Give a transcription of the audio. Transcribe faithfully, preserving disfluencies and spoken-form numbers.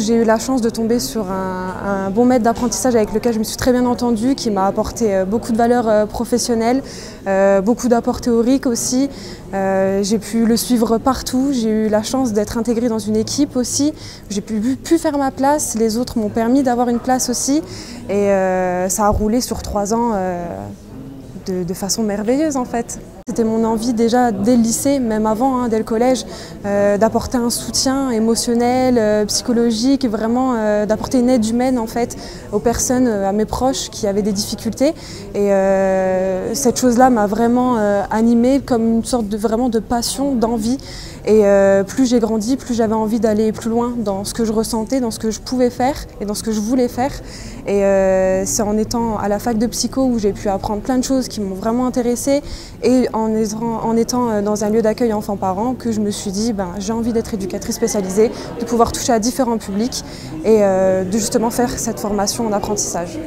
j'ai eu la chance de tomber sur un, un bon maître d'apprentissage avec lequel je me suis très bien entendue, qui m'a apporté beaucoup de valeurs professionnelles, euh, beaucoup d'apports théoriques aussi. Euh, j'ai pu le suivre partout, j'ai eu la chance d'être intégrée dans une équipe aussi. J'ai pu, pu faire ma place, les autres m'ont permis d'avoir une place aussi. Et euh, ça a roulé sur trois ans euh, de, de façon merveilleuse en fait. C'était mon envie déjà dès le lycée, même avant, hein, dès le collège, euh, d'apporter un soutien émotionnel, euh, psychologique, vraiment euh, d'apporter une aide humaine en fait aux personnes, euh, à mes proches qui avaient des difficultés. Et euh, cette chose-là m'a vraiment euh, animée comme une sorte de, vraiment de passion, d'envie. Et euh, plus j'ai grandi, plus j'avais envie d'aller plus loin dans ce que je ressentais, dans ce que je pouvais faire et dans ce que je voulais faire. Et euh, c'est en étant à la fac de psycho où j'ai pu apprendre plein de choses qui m'ont vraiment intéressée et en étant, en étant dans un lieu d'accueil enfants-parents que je me suis dit ben, j'ai envie d'être éducatrice spécialisée, de pouvoir toucher à différents publics et euh, de justement faire cette formation en apprentissage.